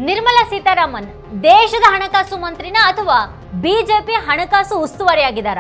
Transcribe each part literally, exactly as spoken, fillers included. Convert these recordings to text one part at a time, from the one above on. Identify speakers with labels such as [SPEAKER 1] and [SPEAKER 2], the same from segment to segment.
[SPEAKER 1] ನಿರ್ಮಲಾ ಸೀತಾರಾಮನ್ ದೇಶದ ಹಣಕಾಸು ಮಂತ್ರಿನ ಅಥವಾ ಬಿಜೆಪಿ ಹಣಕಾಸು ಉಸ್ತುವಾರಿಯಾಗಿದ್ದಾರಾ?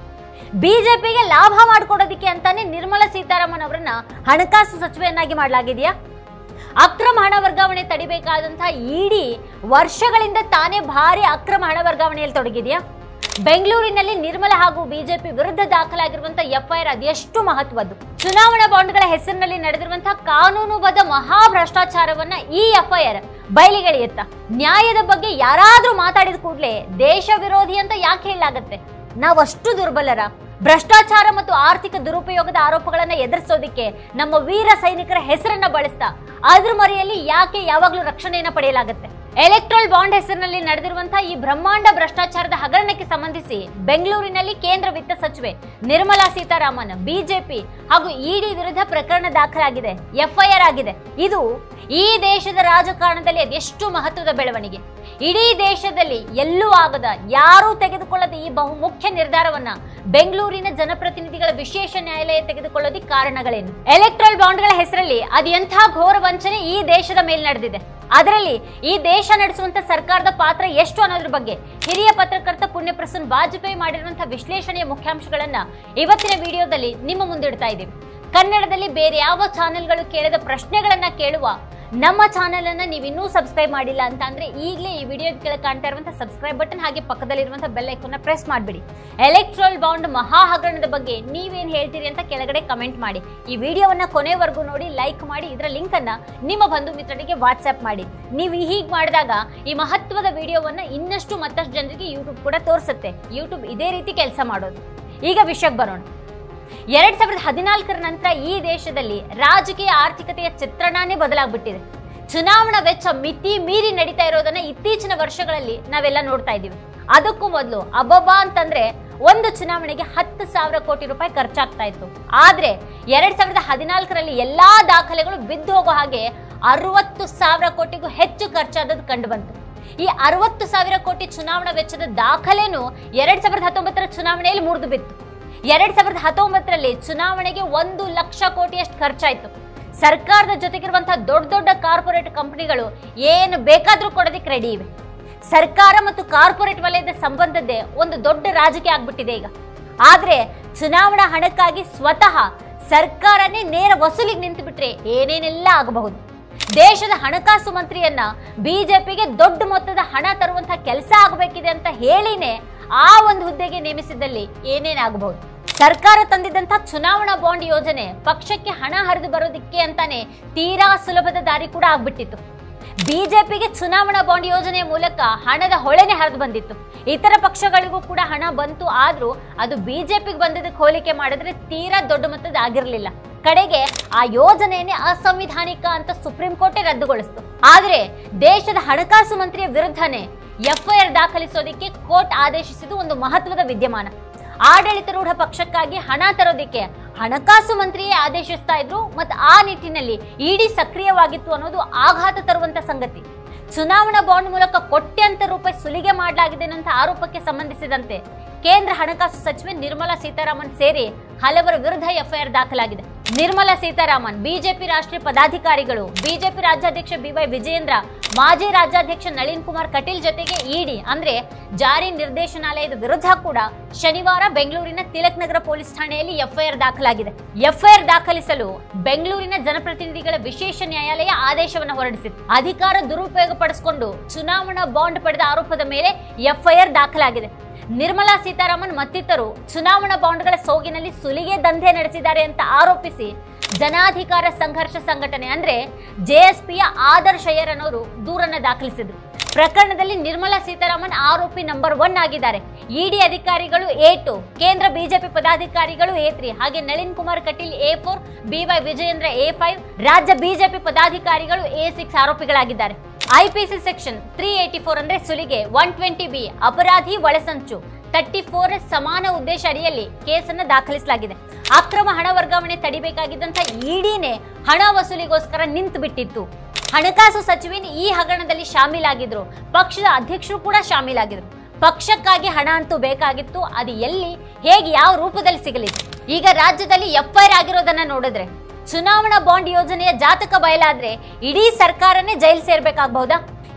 [SPEAKER 1] ಬಿಜೆಪಿಗೆ ಲಾಭ ಮಾಡಿಕೊಡೋದಕ್ಕೆ ಅಂತಾನೆ ನಿರ್ಮಲಾ ಸೀತಾರಾಮನ್ ಅವರನ್ನ ಹಣಕಾಸು ಸಚಿವೆಯನ್ನಾಗಿ ಮಾಡಲಾಗಿದೆಯಾ? ಅಕ್ರಮ ಹಣ ವರ್ಗಾವಣೆ ತಡಿಬೇಕಾದಂತಹ ಇಡಿ ವರ್ಷಗಳಿಂದ ತಾನೇ ಭಾರಿ ಅಕ್ರಮ ಹಣ ವರ್ಗಾವಣೆಯಲ್ಲಿ ತೊಡಗಿದೆಯಾ? ಬೆಂಗಳೂರಿನಲ್ಲಿ ನಿರ್ಮಲಾ ಹಾಗೂ ಬಿಜೆಪಿ ವಿರುದ್ಧ ದಾಖಲಾಗಿರುವಂತಹ ಎಫ್ಐಆರ್ ಅದೆಷ್ಟು ಮಹತ್ವದ್ದು? ಚುನಾವಣಾ ಬಾಂಡ್ಗಳ ಹೆಸರಿನಲ್ಲಿ ನಡೆದಿರುವಂತಹ ಕಾನೂನುಬದ್ಧ ಮಹಾ ಭ್ರಷ್ಟಾಚಾರವನ್ನ ಈ ಎಫ್ಐಆರ್ ಬಯಲಿಗೆಳೆಯುತ್ತಾ? ನ್ಯಾಯದ ಬಗ್ಗೆ ಯಾರಾದ್ರೂ ಮಾತಾಡಿದ ಕೂಡಲೇ ದೇಶ ವಿರೋಧಿ ಅಂತ ಯಾಕೆ ಹೇಳಲಾಗತ್ತೆ? ನಾವಷ್ಟು ದುರ್ಬಲರ? ಭ್ರಷ್ಟಾಚಾರ ಮತ್ತು ಆರ್ಥಿಕ ದುರುಪಯೋಗದ ಆರೋಪಗಳನ್ನ ಎದುರಿಸೋದಿಕ್ಕೆ ನಮ್ಮ ವೀರ ಸೈನಿಕರ ಹೆಸರನ್ನ ಬಳಸ್ತಾ ಅದ್ರ ಮರೆಯಲ್ಲಿ ಯಾಕೆ ಯಾವಾಗ್ಲೂ ರಕ್ಷಣೆಯನ್ನ ಪಡೆಯಲಾಗುತ್ತೆ? ಎಲೆಕ್ಟ್ರಲ್ ಬಾಂಡ್ ಹೆಸರಿನಲ್ಲಿ ನಡೆದಿರುವಂತಹ ಈ ಬ್ರಹ್ಮಾಂಡ ಭ್ರಷ್ಟಾಚಾರದ ಹಗರಣಕ್ಕೆ ಸಂಬಂಧಿಸಿ ಬೆಂಗಳೂರಿನಲ್ಲಿ ಕೇಂದ್ರ ವಿತ್ತ ಸಚಿವೆ ನಿರ್ಮಲಾ ಸೀತಾರಾಮನ್ ಬಿಜೆಪಿ ಹಾಗೂ ಇಡಿ ವಿರುದ್ಧ ಪ್ರಕರಣ ದಾಖಲಾಗಿದೆ, ಎಫ್ಐಆರ್ ಆಗಿದೆ. ಇದು ಈ ದೇಶದ ರಾಜಕಾರಣದಲ್ಲಿ ಅದೆಷ್ಟು ಮಹತ್ವದ ಬೆಳವಣಿಗೆ. ಇಡೀ ದೇಶದಲ್ಲಿ ಎಲ್ಲೂ ಆಗದ, ಯಾರೂ ತೆಗೆದುಕೊಳ್ಳದ ಈ ಬಹುಮುಖ್ಯ ನಿರ್ಧಾರವನ್ನ ಬೆಂಗಳೂರಿನ ಜನಪ್ರತಿನಿಧಿಗಳ ವಿಶೇಷ ನ್ಯಾಯಾಲಯ ತೆಗೆದುಕೊಳ್ಳೋದಕ್ಕೆ ಕಾರಣಗಳೇನು? ಎಲೆಕ್ಟ್ರಲ್ ಬಾಂಡ್ಗಳ ಹೆಸರಲ್ಲಿ ಅದೆಂಥ ಘೋರ ವಂಚನೆ ಈ ದೇಶದ ಮೇಲೆ ನಡೆದಿದೆ, ಅದರಲ್ಲಿ ಈ ದೇಶ ನಡೆಸುವಂತ ಸರ್ಕಾರದ ಪಾತ್ರ ಎಷ್ಟು ಅನ್ನೋದ್ರ ಬಗ್ಗೆ ಹಿರಿಯ ಪತ್ರಕರ್ತ ಪುಣ್ಯ ಪ್ರಸನ್ನ ವಾಜಪೇಯಿ ಮಾಡಿರುವಂತಹ ವಿಶ್ಲೇಷಣೆಯ ಮುಖ್ಯಾಂಶಗಳನ್ನ ಇವತ್ತಿನ ವಿಡಿಯೋದಲ್ಲಿ ನಿಮ್ಮ ಮುಂದಿಡ್ತಾ ಇದ್ದೀವಿ. ಕನ್ನಡದಲ್ಲಿ ಬೇರೆ ಯಾವ ಚಾನೆಲ್ಗಳು ಕೇಳದ ಪ್ರಶ್ನೆಗಳನ್ನ ಕೇಳುವ ನಮ್ಮ ಚಾನೆಲ್ ಅನ್ನ ನೀವು ಇನ್ನೂ ಸಬ್ಸ್ಕ್ರೈಬ್ ಮಾಡಿಲ್ಲ ಅಂತ ಅಂದ್ರೆ ಈಗಲೇ ಈ ವಿಡಿಯೋ ಕೆಳಗೆ ಕಾಣ್ತಾ ಇರುವಂತಹ ಸಬ್ಸ್ಕ್ರೈಬ್ ಬಟನ್ ಹಾಗೆ ಪಕ್ಕದಲ್ಲಿರುವಂತಹ ಬೆಲ್ ಐಕಾನ್ ಪ್ರೆಸ್ ಮಾಡಿಬಿಡಿ. ಎಲೆಕ್ಟ್ರಲ್ ಬಾಂಡ್ ಮಹಾ ಹಗರಣದ ಬಗ್ಗೆ ನೀವೇನ್ ಹೇಳ್ತೀರಿ ಅಂತ ಕೆಳಗಡೆ ಕಮೆಂಟ್ ಮಾಡಿ. ಈ ವಿಡಿಯೋವನ್ನ ಕೊನೆವರೆಗೂ ನೋಡಿ, ಲೈಕ್ ಮಾಡಿ, ಇದರ ಲಿಂಕ್ ಅನ್ನ ನಿಮ್ಮ ಬಂಧು ಮಿತ್ರರಿಗೆ ವಾಟ್ಸ್ಆಪ್ ಮಾಡಿ. ನೀವು ಹೀಗೆ ಮಾಡಿದಾಗ ಈ ಮಹತ್ವದ ವಿಡಿಯೋವನ್ನ ಇನ್ನಷ್ಟು ಮತ್ತಷ್ಟು ಜನರಿಗೆ ಯೂಟ್ಯೂಬ್ ಕೂಡ ತೋರಿಸುತ್ತೆ. ಯೂಟ್ಯೂಬ್ ಇದೇ ರೀತಿ ಕೆಲಸ ಮಾಡೋದು. ಈಗ ವಿಷಯಕ್ಕೆ ಬರೋಣ. ಎರಡ್ ಸಾವಿರದ ಹದಿನಾಲ್ಕರ ನಂತರ ಈ ದೇಶದಲ್ಲಿ ರಾಜಕೀಯ ಆರ್ಥಿಕತೆಯ ಚಿತ್ರಣನೇ ಬದಲಾಗ್ಬಿಟ್ಟಿದೆ. ಚುನಾವಣಾ ವೆಚ್ಚ ಮಿತಿ ಮೀರಿ ನಡೀತಾ ಇರೋದನ್ನ ಇತ್ತೀಚಿನ ವರ್ಷಗಳಲ್ಲಿ ನಾವೆಲ್ಲ ನೋಡ್ತಾ ಇದ್ದೀವಿ. ಅದಕ್ಕೂ ಮೊದಲು ಅಬ್ಬಬ್ಬಾ ಅಂತಂದ್ರೆ ಒಂದು ಚುನಾವಣೆಗೆ ಹತ್ತು ಸಾವಿರ ಕೋಟಿ ರೂಪಾಯಿ ಖರ್ಚಾಗ್ತಾ ಇತ್ತು. ಆದ್ರೆ ಎರಡ್ ಸಾವಿರದ ಹದಿನಾಲ್ಕರಲ್ಲಿ ಎಲ್ಲಾ ದಾಖಲೆಗಳು ಬಿದ್ದು ಹೋಗೋ ಹಾಗೆ ಅರವತ್ತು ಸಾವಿರ ಕೋಟಿಗೂ ಹೆಚ್ಚು ಖರ್ಚಾದದ್ದು ಕಂಡು ಬಂತು. ಈ ಅರವತ್ತು ಸಾವಿರ ಕೋಟಿ ಚುನಾವಣಾ ವೆಚ್ಚದ ದಾಖಲೆನೂ ಎರಡ್ ಸಾವಿರದ ಹತ್ತೊಂಬತ್ತರ ಚುನಾವಣೆಯಲ್ಲಿ ಮುರಿದು ಬಿತ್ತು. ಎರಡ್ ಸಾವಿರದ ಹತ್ತೊಂಬತ್ತರಲ್ಲಿ ಚುನಾವಣೆಗೆ ಒಂದು ಲಕ್ಷ ಕೋಟಿಯಷ್ಟು ಖರ್ಚಾಯ್ತು. ಸರ್ಕಾರದ ಜೊತೆಗಿರುವಂತಹ ದೊಡ್ಡ ದೊಡ್ಡ ಕಾರ್ಪೊರೇಟ್ ಕಂಪನಿಗಳು ಏನು ಬೇಕಾದ್ರೂ ಕೊಡೋದಕ್ಕೆ ರೆಡಿ ಇವೆ. ಸರ್ಕಾರ ಮತ್ತು ಕಾರ್ಪೊರೇಟ್ ವಲಯದ ಸಂಬಂಧದ್ದೇ ಒಂದು ದೊಡ್ಡ ರಾಜಕೀಯ ಆಗ್ಬಿಟ್ಟಿದೆ ಈಗ. ಆದ್ರೆ ಚುನಾವಣಾ ಹಣಕ್ಕಾಗಿ ಸ್ವತಃ ಸರ್ಕಾರನೇ ನೇರ ವಸೂಲಿಗೆ ನಿಂತು ಬಿಟ್ರೆ ಏನೇನೆಲ್ಲ ಆಗಬಹುದು. ದೇಶದ ಹಣಕಾಸು ಮಂತ್ರಿಯನ್ನ ಬಿಜೆಪಿಗೆ ದೊಡ್ಡ ಮೊತ್ತದ ಹಣ ತರುವಂತಹ ಕೆಲಸ ಆಗಬೇಕಿದೆ ಅಂತ ಹೇಳಿನೇ ಆ ಒಂದು ಹುದ್ದೆಗೆ ನೇಮಿಸಿದಲ್ಲಿ ಏನೇನಾಗಬಹುದು. ಸರ್ಕಾರ ತಂದಿದ್ದಂತ ಚುನಾವಣಾ ಬಾಂಡ್ ಯೋಜನೆ ಪಕ್ಷಕ್ಕೆ ಹಣ ಹರಿದು ಬರೋದಿಕ್ಕೆ ಅಂತಾನೆ ತೀರಾ ಸುಲಭದ ದಾರಿ ಕೂಡ ಆಗ್ಬಿಟ್ಟಿತ್ತು. ಬಿಜೆಪಿಗೆ ಚುನಾವಣಾ ಬಾಂಡ್ ಯೋಜನೆಯ ಮೂಲಕ ಹಣದ ಹೊಳೆನೆ ಹರಿದು ಬಂದಿತ್ತು. ಇತರ ಪಕ್ಷಗಳಿಗೂ ಕೂಡ ಹಣ ಬಂತು, ಆದ್ರೂ ಅದು ಬಿಜೆಪಿಗೆ ಬಂದಿದ್ದಕ್ಕೆ ಹೋಲಿಕೆ ಮಾಡಿದ್ರೆ ತೀರಾ ದೊಡ್ಡ ಮೊತ್ತದ ಆಗಿರ್ಲಿಲ್ಲ. ಕಡೆಗೆ ಆ ಯೋಜನೆಯನ್ನೇ ಅಸಂವಿಧಾನಿಕ ಅಂತ ಸುಪ್ರೀಂ ಕೋರ್ಟೇ ರದ್ದುಗೊಳಿಸಿತು. ಆದ್ರೆ ದೇಶದ ಹಣಕಾಸು ಮಂತ್ರಿಯ ವಿರುದ್ಧನೇ ಎಫ್ಐಆರ್ ದಾಖಲಿಸೋದಕ್ಕೆ ಕೋರ್ಟ್ ಆದೇಶಿಸಿದ್ದು ಒಂದು ಮಹತ್ವದ ವಿದ್ಯಮಾನ. ಆಡಳಿತಾರೂಢ ಪಕ್ಷಕ್ಕಾಗಿ ಹಣ ತರೋದಿಕ್ಕೆ ಹಣಕಾಸು ಮಂತ್ರಿಯೇ ಆದೇಶಿಸ್ತಾ ಇದ್ರು ಮತ್ತು ಆ ನಿಟ್ಟಿನಲ್ಲಿ ಇಡಿ ಸಕ್ರಿಯವಾಗಿತ್ತು ಅನ್ನೋದು ಆಘಾತ ತರುವಂತ ಸಂಗತಿ. ಚುನಾವಣಾ ಬಾಂಡ್ ಮೂಲಕ ಕೋಟ್ಯಾಂತರ ರೂಪಾಯಿ ಸುಲಿಗೆ ಮಾಡಲಾಗಿದೆ ಅನ್ನೋ ಆರೋಪಕ್ಕೆ ಸಂಬಂಧಿಸಿದಂತೆ ಕೇಂದ್ರ ಹಣಕಾಸು ಸಚಿವೆ ನಿರ್ಮಲಾ ಸೀತಾರಾಮನ್ ಸೇರಿ ಹಲವರ ವಿರುದ್ಧ ಎಫ್ಐಆರ್ ದಾಖಲಾಗಿದೆ. ನಿರ್ಮಲಾ ಸೀತಾರಾಮನ್, ಬಿಜೆಪಿ ರಾಷ್ಟ್ರೀಯ ಪದಾಧಿಕಾರಿಗಳು, ಬಿಜೆಪಿ ರಾಜ್ಯಾಧ್ಯಕ್ಷ ಬಿವೈ ವಿಜಯೇಂದ್ರ, ಮಾಜಿ ರಾಜ್ಯಾಧ್ಯಕ್ಷ ನಳಿನ್ ಕುಮಾರ್ ಕಟೀಲ್ ಜೊತೆಗೆ ಇಡಿ ಅಂದ್ರೆ ಜಾರಿ ನಿರ್ದೇಶನಾಲಯದ ವಿರುದ್ಧ ಕೂಡ ಶನಿವಾರ ಬೆಂಗಳೂರಿನ ತಿಲಕ್ ನಗರ ಪೊಲೀಸ್ ಠಾಣೆಯಲ್ಲಿ ಎಫ್ಐಆರ್ ದಾಖಲಾಗಿದೆ. ಎಫ್ಐಆರ್ ದಾಖಲಿಸಲು ಬೆಂಗಳೂರಿನ ಜನಪ್ರತಿನಿಧಿಗಳ ವಿಶೇಷ ನ್ಯಾಯಾಲಯ ಆದೇಶವನ್ನು ಹೊರಡಿಸಿತ್ತು. ಅಧಿಕಾರ ದುರುಪಯೋಗ ಪಡಿಸಿಕೊಂಡು ಚುನಾವಣಾ ಬಾಂಡ್ ಪಡೆದ ಆರೋಪದ ಮೇಲೆ ಎಫ್ಐಆರ್ ದಾಖಲಾಗಿದೆ. ನಿರ್ಮಲಾ ಸೀತಾರಾಮನ್ ಮತ್ತಿತರರು ಚುನಾವಣಾ ಬಾಂಡ್ಗಳ ಸೋಗಿನಲ್ಲಿ ಸುಲಿಗೆ ದಂಧೆ ನಡೆಸಿದ್ದಾರೆ ಅಂತ ಆರೋಪಿಸಿ ಜನಾಧಿಕಾರ ಸಂಘರ್ಷ ಸಂಘಟನೆ ಅಂದ್ರೆ ಜೆಎಸ್ಪಿಯ ಆದರ್ಶ್ ಅಯ್ಯರ್ ಅನ್ನೋರು ದೂರನ್ನ ದಾಖಲಿಸಿದ್ರು. ಪ್ರಕರಣದಲ್ಲಿ ನಿರ್ಮಲಾ ಸೀತಾರಾಮನ್ ಆರೋಪಿ ನಂಬರ್ ಒನ್ ಆಗಿದ್ದಾರೆ. ಇಡಿ ಅಧಿಕಾರಿಗಳು ಎ ಟು, ಕೇಂದ್ರ ಬಿಜೆಪಿ ಪದಾಧಿಕಾರಿಗಳು ಎ ತ್ರೀ, ಹಾಗೆ Nalin Kumar Kateel A four, BY Vijayendra A five, ರಾಜ್ಯ ಬಿಜೆಪಿ ಪದಾಧಿಕಾರಿಗಳು ಎ ಸಿಕ್ಸ್ ಆರೋಪಿಗಳಾಗಿದ್ದಾರೆ. IPC section three eighty four ಅಂದ್ರೆ ಸುಲಿಗೆ, ಒನ್ ಟ್ವೆಂಟಿ ಬಿ ಅಪರಾಧಿ ಒಳಸಂಚು, ತರ್ಟಿ ಫೋರ್ ಸಮಾನ ಉದ್ದೇಶ ಅಡಿಯಲ್ಲಿ ಕೇಸನ್ನ ದಾಖಲಿಸಲಾಗಿದೆ. ಅಕ್ರಮ ಹಣ ವರ್ಗಾವಣೆ ತಡಿಬೇಕಾಗಿದ್ದಂತ ಇಡಿನೇ ಹಣ ವಸೂಲಿಗೋಸ್ಕರ ನಿಂತು ಬಿಟ್ಟಿತ್ತು. ಹಣಕಾಸು ಸಚಿವೆ ಈ ಹಗರಣದಲ್ಲಿ ಶಾಮೀಲಾಗಿದ್ರು, ಪಕ್ಷದ ಅಧ್ಯಕ್ಷರು ಕೂಡ ಶಾಮೀಲಾಗಿದ್ರು. ಪಕ್ಷಕ್ಕಾಗಿ ಹಣ ಅಂತೂ ಬೇಕಾಗಿತ್ತು, ಅದು ಎಲ್ಲಿ, ಹೇಗೆ, ಯಾವ ರೂಪದಲ್ಲಿ ಸಿಗಲಿದೆ? ಈಗ ರಾಜ್ಯದಲ್ಲಿ ಎಫ್ಐಆರ್ ಆಗಿರೋದನ್ನ ನೋಡಿದ್ರೆ ಚುನಾವಣಾ ಬಾಂಡ್ ಯೋಜನೆಯ ಜಾತಕ ಬಯಲಾದ್ರೆ ಇಡೀ ಸರ್ಕಾರನೇ ಜೈಲು ಸೇರ್ಬೇಕಾಗಬಹುದಾ?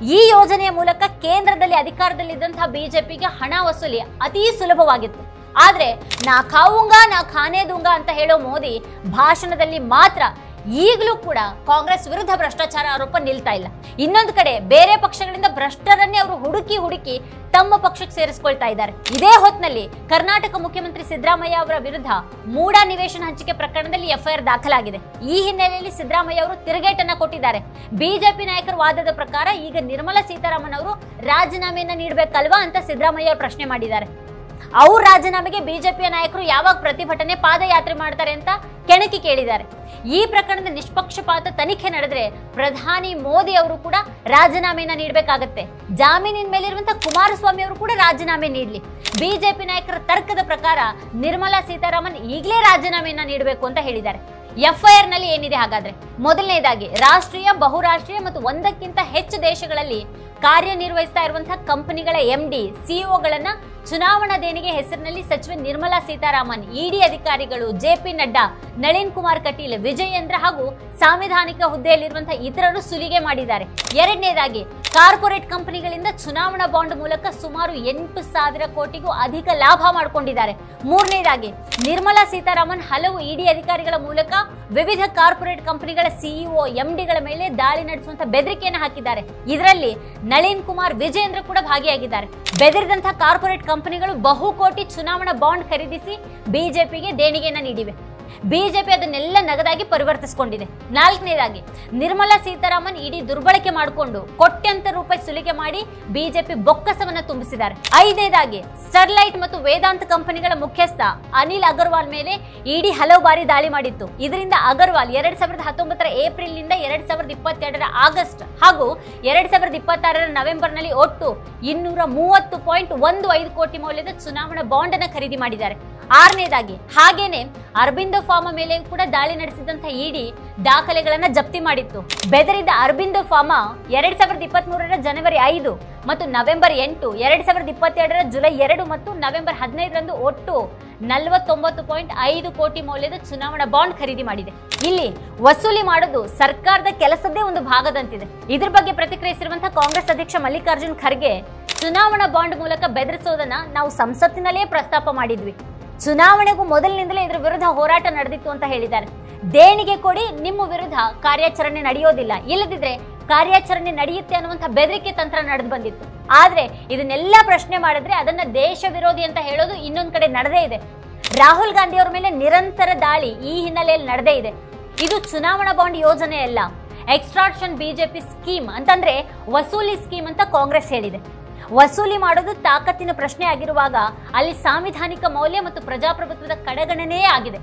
[SPEAKER 1] ಈ ಯೋಜನೆಯ ಮೂಲಕ ಕೇಂದ್ರದಲ್ಲಿ ಅಧಿಕಾರದಲ್ಲಿದ್ದಂತಹ ಬಿಜೆಪಿಗೆ ಹಣ ವಸೂಲಿ ಅತಿ ಸುಲಭವಾಗಿತ್ತು. ಆದ್ರೆ ನಾ ಖಾವುಂಗಾ ನಾ ಖಾನೆ ದುಂಗಾ ಅಂತ ಹೇಳೋ ಮೋದಿ ಭಾಷಣದಲ್ಲಿ ಮಾತ್ರ ಈಗಲೂ ಕೂಡ ಕಾಂಗ್ರೆಸ್ ವಿರುದ್ಧ ಭ್ರಷ್ಟಾಚಾರ ಆರೋಪ ನಿಲ್ತಾ ಇಲ್ಲ. ಇನ್ನೊಂದು ಕಡೆ ಬೇರೆ ಪಕ್ಷಗಳಿಂದ ಭ್ರಷ್ಟರನ್ನೇ ಅವರು ಹುಡುಕಿ ಹುಡುಕಿ ತಮ್ಮ ಪಕ್ಷಕ್ಕೆ ಸೇರಿಸಿಕೊಳ್ತಾ ಇದ್ದಾರೆ. ಇದೇ ಹೊತ್ತಿನಲ್ಲಿ ಕರ್ನಾಟಕ ಮುಖ್ಯಮಂತ್ರಿ ಸಿದ್ದರಾಮಯ್ಯ ಅವರ ವಿರುದ್ಧ ಮೂಡ ನಿವೇಶನ ಹಂಚಿಕೆ ಪ್ರಕರಣದಲ್ಲಿ ಎಫ್ಐಆರ್ ದಾಖಲಾಗಿದೆ. ಈ ಹಿನ್ನೆಲೆಯಲ್ಲಿ ಸಿದ್ದರಾಮಯ್ಯ ಅವರು ತಿರುಗೇಟನ್ನ ಕೊಟ್ಟಿದ್ದಾರೆ. ಬಿಜೆಪಿ ನಾಯಕರ ವಾದದ ಪ್ರಕಾರ ಈಗ ನಿರ್ಮಲಾ ಸೀತಾರಾಮನ್ ಅವರು ರಾಜೀನಾಮೆಯನ್ನ ನೀಡಬೇಕಲ್ವಾ ಅಂತ ಸಿದ್ದರಾಮಯ್ಯ ಅವರು ಪ್ರಶ್ನೆ ಮಾಡಿದ್ದಾರೆ. ಅವ್ರ ರಾಜೀನಾಮೆಗೆ ಬಿಜೆಪಿಯ ನಾಯಕರು ಯಾವಾಗ ಪ್ರತಿಭಟನೆ ಪಾದಯಾತ್ರೆ ಮಾಡ್ತಾರೆ ಅಂತ ಕೆಣಕಿ ಕೇಳಿದ್ದಾರೆ. ಈ ಪ್ರಕರಣದ ನಿಷ್ಪಕ್ಷಪಾತ ತನಿಖೆ ನಡೆದ್ರೆ ಪ್ರಧಾನಿ ಮೋದಿ ಅವರು ಕೂಡ ರಾಜೀನಾಮೆಯನ್ನ ನೀಡಬೇಕಾಗತ್ತೆ. ಜಾಮೀನಿನ ಮೇಲಿರುವಂತಹ ಕುಮಾರಸ್ವಾಮಿ ಅವರು ಕೂಡ ರಾಜೀನಾಮೆ ನೀಡಲಿ. ಬಿಜೆಪಿ ನಾಯಕರ ತರ್ಕದ ಪ್ರಕಾರ ನಿರ್ಮಲಾ ಸೀತಾರಾಮನ್ ಈಗಲೇ ರಾಜೀನಾಮೆಯನ್ನ ನೀಡಬೇಕು ಅಂತ ಹೇಳಿದ್ದಾರೆ. ಎಫ್ಐಆರ್ ನಲ್ಲಿ ಏನಿದೆ ಹಾಗಾದ್ರೆ? ಮೊದಲನೇದಾಗಿ ರಾಷ್ಟ್ರೀಯ, ಬಹುರಾಷ್ಟ್ರೀಯ ಮತ್ತು ಒಂದಕ್ಕಿಂತ ಹೆಚ್ಚು ದೇಶಗಳಲ್ಲಿ ಕಾರ್ಯನಿರ್ವಹಿಸ್ತಾ ಇರುವಂತಹ ಕಂಪನಿಗಳ ಎಂಡಿ, ಸಿಇಒಗಳನ್ನ ಚುನಾವಣಾ ದೇಣಿಗೆ ಹೆಸರಿನಲ್ಲಿ ಸಚಿವೆ ನಿರ್ಮಲಾ ಸೀತಾರಾಮನ್, ಇಡಿ ಅಧಿಕಾರಿಗಳು, ಜೆಪಿ ನಡ್ಡಾ, ನಳಿನ್ ಕುಮಾರ್ ಕಟೀಲ್, ವಿಜಯೇಂದ್ರ ಹಾಗೂ ಸಾಂವಿಧಾನಿಕ ಹುದ್ದೆಯಲ್ಲಿರುವಂತಹ ಇತರರು ಸುಲಿಗೆ ಮಾಡಿದ್ದಾರೆ. ಎರಡನೇದಾಗಿ ಕಾರ್ಪೊರೇಟ್ ಕಂಪನಿಗಳಿಂದ ಚುನಾವಣಾ ಬಾಂಡ್ ಮೂಲಕ ಸುಮಾರು ಎಂಟು ಸಾವಿರ ಕೋಟಿಗೂ ಅಧಿಕ ಲಾಭ ಮಾಡಿಕೊಂಡಿದ್ದಾರೆ. ಮೂರನೇದಾಗಿ ನಿರ್ಮಲಾ ಸೀತಾರಾಮನ್ ಹಲವು ಇಡಿ ಅಧಿಕಾರಿಗಳ ಮೂಲಕ ವಿವಿಧ ಕಾರ್ಪೊರೇಟ್ ಕಂಪನಿಗಳ ಸಿಇಒ, ಎಂಡಿಗಳ ಮೇಲೆ ದಾಳಿ ನಡೆಸುವಂತ ಬೆದರಿಕೆಯನ್ನು ಹಾಕಿದ್ದಾರೆ. ಇದರಲ್ಲಿ ನಳಿನ್ ಕುಮಾರ್, ವಿಜಯೇಂದ್ರ ಕೂಡ ಭಾಗಿಯಾಗಿದ್ದಾರೆ. ಬೆದರಿದಂತಹ ಕಾರ್ಪೊರೇಟ್ ಕಂಪನಿಗಳು ಬಹುಕೋಟಿ ಚುನಾವಣಾ ಬಾಂಡ್ ಖರೀದಿಸಿ ಬಿಜೆಪಿಗೆ ದೇಣಿಗೆಯನ್ನ ನೀಡಿವೆ. ಬಿಜೆಪಿ ಅದನ್ನೆಲ್ಲ ನಗದಾಗಿ ಪರಿವರ್ತಿಸಿಕೊಂಡಿದೆ. ನಾಲ್ಕನೇದಾಗಿ ನಿರ್ಮಲಾ ಸೀತಾರಾಮನ್ ಇಡೀ ದುರ್ಬಳಕೆ ಮಾಡಿಕೊಂಡು ಕೋಟ್ಯಂತರ ರೂಪಾಯಿ ಸುಲಿಗೆ ಮಾಡಿ ಬಿಜೆಪಿ ಬೊಕ್ಕಸವನ್ನ ತುಂಬಿಸಿದ್ದಾರೆ. ಐದನೇದಾಗಿ ಸ್ಟರ್ಲೈಟ್ ಮತ್ತು ವೇದಾಂತ ಕಂಪನಿಗಳ ಮುಖ್ಯಸ್ಥ ಅನಿಲ್ ಅಗರ್ವಾಲ್ ಮೇಲೆ ಇಡಿ ಹಲವು ಬಾರಿ ದಾಳಿ ಮಾಡಿತ್ತು. ಇದರಿಂದ ಅಗರ್ವಾಲ್ ಎರಡ್ ಸಾವಿರದ ಹತ್ತೊಂಬತ್ತರ ಏಪ್ರಿಲ್ ನಿಂದ ಎರಡ್ ಸಾವಿರದ ಇಪ್ಪತ್ತೆರಡರ ಆಗಸ್ಟ್ ಹಾಗೂ ಎರಡ್ ಸಾವಿರದ ಇಪ್ಪತ್ತಾರರ ನವೆಂಬರ್ ನಲ್ಲಿ ಒಟ್ಟು ಇನ್ನೂರ ಮೂವತ್ತು ಪಾಯಿಂಟ್ ಒಂದು ಐದು ಕೋಟಿ ಮೌಲ್ಯದ ಚುನಾವಣಾ ಬಾಂಡ್ ಅನ್ನ ಖರೀದಿ ಮಾಡಿದ್ದಾರೆ. ಆರನೇದಾಗಿ ಹಾಗೇನೆ ಅರಬಿಂದೋ ಫಾರ್ಮಾ ಮೇಲೆ ಕೂಡ ದಾಳಿ ನಡೆಸಿದಂತಹ ಇಡಿ ದಾಖಲೆಗಳನ್ನ ಜಪ್ತಿ ಮಾಡಿತ್ತು. ಬೆದರಿದ ಅರಬಿಂದೋ ಫಾರ್ಮಾ ಎರಡ್ ಸಾವಿರದ ಇಪ್ಪತ್ತ್ ಮೂರರ ಜನವರಿ ಐದು ಮತ್ತು ನವೆಂಬರ್ ಎಂಟು, ಎರಡ್ ಸಾವಿರದ ಇಪ್ಪತ್ತೆರಡರ ಜುಲೈ ಎರಡು ಮತ್ತು ನವೆಂಬರ್ ಹದಿನೈದರಂದು ಒಟ್ಟು ನಲವತ್ತೊಂಬತ್ತು ಪಾಯಿಂಟ್ ಐದು ಕೋಟಿ ಮೌಲ್ಯದ ಚುನಾವಣಾ ಬಾಂಡ್ ಖರೀದಿ ಮಾಡಿದೆ. ಇಲ್ಲಿ ವಸೂಲಿ ಮಾಡೋದು ಸರ್ಕಾರದ ಕೆಲಸದ್ದೇ ಒಂದು ಭಾಗದಂತಿದೆ. ಇದ್ರ ಬಗ್ಗೆ ಪ್ರತಿಕ್ರಿಯಿಸಿರುವಂತಹ ಕಾಂಗ್ರೆಸ್ ಅಧ್ಯಕ್ಷ ಮಲ್ಲಿಕಾರ್ಜುನ್ ಖರ್ಗೆ, ಚುನಾವಣಾ ಬಾಂಡ್ ಮೂಲಕ ಬೆದರಿಸೋದನ್ನ ನಾವು ಸಂಸತ್ತಿನಲ್ಲೇ ಪ್ರಸ್ತಾಪ ಮಾಡಿದ್ವಿ. ಚುನಾವಣೆಗೂ ಮೊದಲಿನಿಂದಲೇ ಇದರ ವಿರುದ್ಧ ಹೋರಾಟ ನಡೆದಿತ್ತು ಅಂತ ಹೇಳಿದ್ದಾರೆ. ದೇಣಿಗೆ ಕೊಡಿ, ನಿಮ್ಮ ವಿರುದ್ಧ ಕಾರ್ಯಾಚರಣೆ ನಡೆಯೋದಿಲ್ಲ, ಇಲ್ಲದಿದ್ರೆ ಕಾರ್ಯಾಚರಣೆ ನಡೆಯುತ್ತೆ ಅನ್ನುವಂಥ ಬೆದರಿಕೆ ತಂತ್ರ ನಡೆದು ಬಂದಿತ್ತು. ಆದ್ರೆ ಇದನ್ನೆಲ್ಲ ಪ್ರಶ್ನೆ ಮಾಡಿದ್ರೆ ಅದನ್ನ ದೇಶ ವಿರೋಧಿ ಅಂತ ಹೇಳೋದು ಇನ್ನೊಂದ್ ಕಡೆ ನಡೆದೇ ಇದೆ. ರಾಹುಲ್ ಗಾಂಧಿ ಅವರ ಮೇಲೆ ನಿರಂತರ ದಾಳಿ ಈ ಹಿನ್ನೆಲೆಯಲ್ಲಿ ನಡೆದೇ ಇದೆ. ಇದು ಚುನಾವಣಾ ಬಾಂಡ್ ಯೋಜನೆ ಅಲ್ಲ, ಎಕ್ಸ್ಟ್ರಾಕ್ಷನ್ ಬಿಜೆಪಿ ಸ್ಕೀಮ್ ಅಂತಂದ್ರೆ ವಸೂಲಿ ಸ್ಕೀಮ್ ಅಂತ ಕಾಂಗ್ರೆಸ್ ಹೇಳಿದೆ. ವಸೂಲಿ ಮಾಡೋದು ತಾಕತ್ತಿನ ಪ್ರಶ್ನೆ ಆಗಿರುವಾಗ ಅಲ್ಲಿ ಸಾಂವಿಧಾನಿಕ ಮೌಲ್ಯ ಮತ್ತು ಪ್ರಜಾಪ್ರಭುತ್ವದ ಕಡೆಗಣನೆಯೇ ಆಗಿದೆ.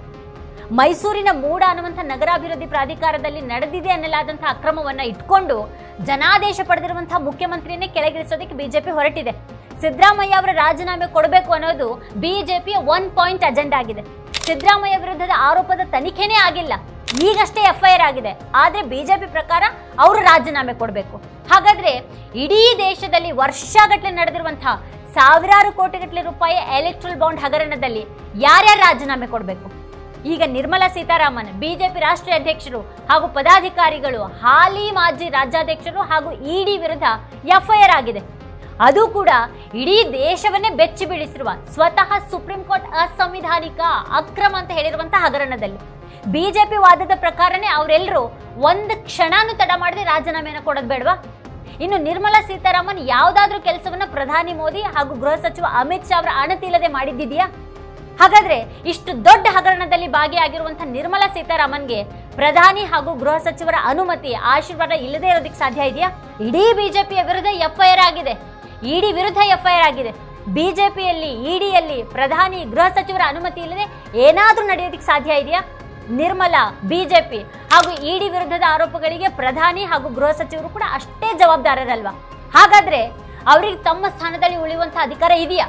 [SPEAKER 1] ಮೈಸೂರಿನ ಮೂಡ ಅನ್ನುವಂಥ ನಗರಾಭಿವೃದ್ಧಿ ಪ್ರಾಧಿಕಾರದಲ್ಲಿ ನಡೆದಿದೆ ಅನ್ನಲಾದಂತಹ ಅಕ್ರಮವನ್ನ ಇಟ್ಕೊಂಡು ಜನಾದೇಶ ಪಡೆದಿರುವಂತಹ ಮುಖ್ಯಮಂತ್ರಿಯನ್ನೇ ಕೆಳಗಿಳಿಸೋದಕ್ಕೆ ಬಿಜೆಪಿ ಹೊರಟಿದೆ. ಸಿದ್ದರಾಮಯ್ಯ ಅವರ ರಾಜೀನಾಮೆ ಕೊಡಬೇಕು ಅನ್ನೋದು ಬಿಜೆಪಿಯ ಒನ್ ಪಾಯಿಂಟ್ ಅಜೆಂಡಾ ಆಗಿದೆ. ಸಿದ್ದರಾಮಯ್ಯ ವಿರುದ್ಧದ ಆರೋಪದ ತನಿಖೆನೇ ಆಗಿಲ್ಲ, ಈಗಷ್ಟೇ ಎಫ್ಐಆರ್ ಆಗಿದೆ. ಆದ್ರೆ ಬಿಜೆಪಿ ಪ್ರಕಾರ ಅವರು ರಾಜೀನಾಮೆ ಕೊಡಬೇಕು. ಹಾಗಾದ್ರೆ ಇಡೀ ದೇಶದಲ್ಲಿ ವರ್ಷಗಟ್ಟಲೆ ನಡೆದಿರುವಂತಹ ಸಾವಿರಾರು ಕೋಟಿಗಟ್ಟಲೆ ರೂಪಾಯಿ ಎಲೆಕ್ಟ್ರಲ್ ಬಾಂಡ್ ಹಗರಣದಲ್ಲಿ ಯಾರ್ಯಾರು ರಾಜೀನಾಮೆ ಕೊಡಬೇಕು? ಈಗ ನಿರ್ಮಲಾ ಸೀತಾರಾಮನ್, ಬಿಜೆಪಿ ರಾಷ್ಟ್ರೀಯ ಅಧ್ಯಕ್ಷರು ಹಾಗೂ ಪದಾಧಿಕಾರಿಗಳು, ಹಾಲಿ ಮಾಜಿ ರಾಜ್ಯಾಧ್ಯಕ್ಷರು ಹಾಗೂ ಇಡಿ ವಿರುದ್ಧ ಎಫ್ಐಆರ್ ಆಗಿದೆ. ಅದು ಕೂಡ ಇಡೀ ದೇಶವನ್ನೇ ಬೆಚ್ಚಿ ಬೀಳಿಸಿರುವ, ಸ್ವತಃ ಸುಪ್ರೀಂ ಕೋರ್ಟ್ ಅಸಂವಿಧಾನಿಕ, ಅಕ್ರಮ ಅಂತ ಹೇಳಿರುವಂತಹ ಹಗರಣದಲ್ಲಿ ಬಿಜೆಪಿ ವಾದದ ಪ್ರಕಾರನೇ ಅವರೆಲ್ಲರೂ ಒಂದು ಕ್ಷಣನೂ ತಡ ಮಾಡದೆ ರಾಜೀನಾಮೆಯನ್ನು ಕೊಡೋದು ಬೇಡವಾ? ಇನ್ನು ನಿರ್ಮಲಾ ಸೀತಾರಾಮನ್ ಯಾವುದಾದ್ರೂ ಕೆಲಸವನ್ನ ಪ್ರಧಾನಿ ಮೋದಿ ಹಾಗೂ ಗೃಹ ಸಚಿವ ಅಮಿತ್ ಶಾ ಅವರ ಅಣತಿಲ್ಲದೆ ಮಾಡಿದ್ದಿದೆಯಾ? ಹಾಗಾದ್ರೆ ಇಷ್ಟು ದೊಡ್ಡ ಹಗರಣದಲ್ಲಿ ಭಾಗಿಯಾಗಿರುವಂತಹ ನಿರ್ಮಲಾ ಸೀತಾರಾಮನ್ಗೆ ಪ್ರಧಾನಿ ಹಾಗೂ ಗೃಹ ಸಚಿವರ ಅನುಮತಿ, ಆಶೀರ್ವಾದ ಇಲ್ಲದೆ ಇರೋದಕ್ಕೆ ಸಾಧ್ಯ ಇದೆಯಾ? ಇಡೀ ಬಿಜೆಪಿಯ ವಿರುದ್ಧ ಎಫ್ಐಆರ್ ಆಗಿದೆ, ಇಡಿ ವಿರುದ್ಧ ಎಫ್ಐಆರ್ ಆಗಿದೆ. ಬಿಜೆಪಿಯಲ್ಲಿ, ಇಡಿಯಲ್ಲಿ ಪ್ರಧಾನಿ, ಗೃಹ ಸಚಿವರ ಅನುಮತಿ ಇಲ್ಲದೆ ಏನಾದ್ರೂ ನಡೆಯೋದಕ್ಕೆ ಸಾಧ್ಯ ಇದೆಯಾ? ನಿರ್ಮಲಾ, ಬಿಜೆಪಿ ಹಾಗೂ ಇಡಿ ವಿರುದ್ಧದ ಆರೋಪಗಳಿಗೆ ಪ್ರಧಾನಿ ಹಾಗೂ ಗೃಹ ಸಚಿವರು ಕೂಡ ಅಷ್ಟೇ ಜವಾಬ್ದಾರರಲ್ವಾ? ಹಾಗಾದ್ರೆ ಅವರಿಗೆ ತಮ್ಮ ಸ್ಥಾನದಲ್ಲಿ ಉಳಿಯುವಂತಹ ಅಧಿಕಾರ ಇದೆಯಾ?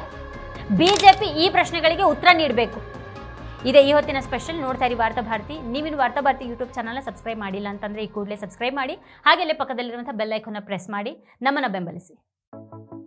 [SPEAKER 1] ಬಿಜೆಪಿ ಈ ಪ್ರಶ್ನೆಗಳಿಗೆ ಉತ್ತರ ನೀಡಬೇಕು. ಇದೇ ಈ ಹೊತ್ತಿನ ಸ್ಪೆಷಲ್. ನೋಡ್ತಾ ಇರಿ ವಾರ್ತಾ ಭಾರತಿ. ನೀವಿನ್ನು ವಾರ್ತಾ ಭಾರತಿ ಯೂಟ್ಯೂಬ್ ಚಾನಲ್ನ ಸಬ್ಸ್ಕ್ರೈಬ್ ಮಾಡಿಲ್ಲ ಅಂತಂದ್ರೆ ಈ ಕೂಡಲೇ ಸಬ್ಸ್ಕ್ರೈಬ್ ಮಾಡಿ, ಹಾಗೆಲ್ಲೇ ಪಕ್ಕದಲ್ಲಿರುವಂತಹ ಬೆಲ್ ಐಕಾನ್ನ ಪ್ರೆಸ್ ಮಾಡಿ ನಮ್ಮನ್ನ ಬೆಂಬಲಿಸಿ.